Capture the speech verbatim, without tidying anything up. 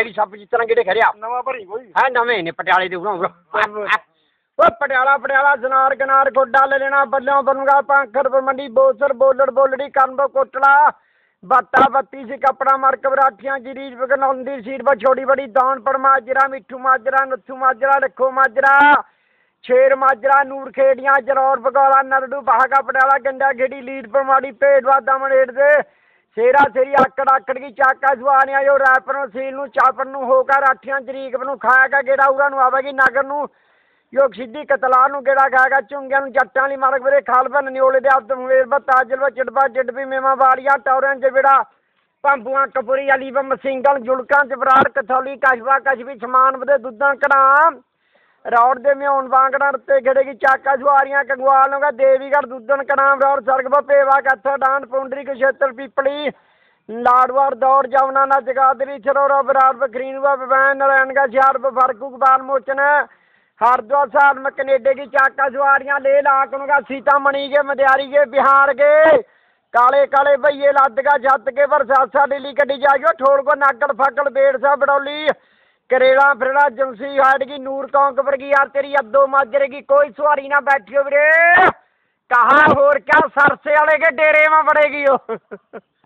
तेरी सब जितना गेड़े खड़िया नवा भरी कोई है नवे ने पटियाले दे उरो वो पटियाला पटियाला जनार गनार गोडा ले लेना बल्लों बनूंगा पांखर पर मंडी बोसर बोलड़ बोलड़ी कानबो कोटला बत्ता बत्ती सी कपड़ा मर कबराठियां की रीज बगनौंदी सीट पर छोटी बड़ी दान पर माजरा मिठू माजरा नथू माजरा लखो माजरा शेर माजरा नूर खेड़ियां जरौर बगौला नरडू बहागा पटियाला गंडा खेड़ी लीड पर माड़ी पेड़वा दमनेड़ दे शेरा शेरी आकड़ आकड़ की चाका सुआनिया जो रैपर सील नू चापड़ नू होकर अठियां तरीक नू खाएगा गेड़ा उरा नू आवेगी नगर नू योग सीधी कतलार नू गेड़ा खाएगा झुंगिया नू जट्टां ली मारग वीरे खाल भन न्योले दे अब्द मुवेरबा ताजलवा चिड़बा चिड़बी मेमा वाड़िया टौरें जबेड़ा पंबुआ कपूरी अली बम सिंगल जुड़कां जबरार कथौली कशबा कशबी समान बदे दुद्धां कड़ाम रौड़ दे म्योन वांगड़ा रत्ते खेड़े की चाका सुआरियां कंगवालों देवीगढ़ दुद्धन कड़ाम रौड़ सरगबा पेवा कत्था डांड पुंडरी क्षेत्र पिपली लाड़वाड़ दौड़ जमुना ना जगाधरी छरोरा बरार बखरीनुआ बबैन नारायणगढ़ शहर बफरकू बाल मोचन हरिद्वार साल में कनेडे की चाका सुआरियां ले लाखनुगा सीतामढ़ी के मदियारी के बिहार के काले काले भैये लद का छत के बरसासा दिल्ली कटी जाइयो ठोड़ को नागल फकल बेड़ सा बडौली करेड़ा फिरड़ा जमसी हाइट की नूर कौंक पर की यार तेरी अब्दो माजरे की कोई सवारी ना बैठी हो वीरे कहा और क्या सरसे वाले के डेरे में पड़ेगी हो